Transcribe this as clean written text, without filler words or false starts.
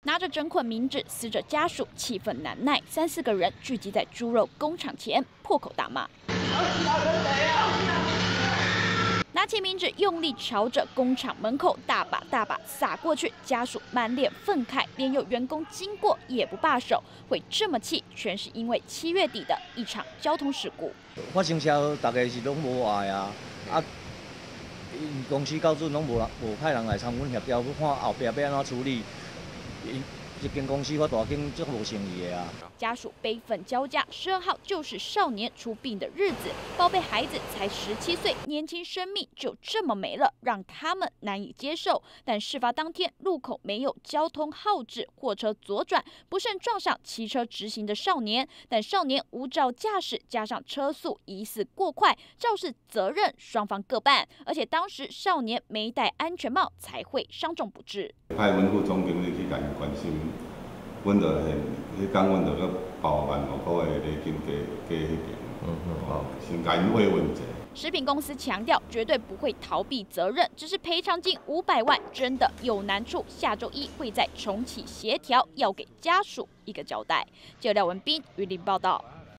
拿着整捆冥纸撕着家属，气愤难耐，3、4个人聚集在猪肉工厂前，破口大骂。拿起冥纸，用力朝着工厂门口大把撒过去，家属满脸愤慨，连有员工经过也不罢手。会这么气，全是因为7月底的一场交通事故。 发生车，大家是拢无爱啊，公司高准拢无派人来参阮协调，看后壁要安怎处理。一间公司我大间足无诚意的啊！ 家属悲愤交加，12号就是少年出殡的日子，宝贝孩子才17岁，年轻生命就这么没了，让他们难以接受。但事发当天，路口没有交通号志，货车左转，不慎撞上骑车直行的少年，但少年无照驾驶，加上车速疑似过快，肇事责任双方各半，而且当时少年没戴安全帽，才会伤重不治。 派阮副总经理去甲因关心，阮就迄讲，阮就去报15000块的礼金加迄边，先甲因慰问者。 食品公司强调，绝对不会逃避责任，只是赔偿金500万真的有难处，下周1会再重启协调，要给家属一个交代。记者廖文彬、云林报道。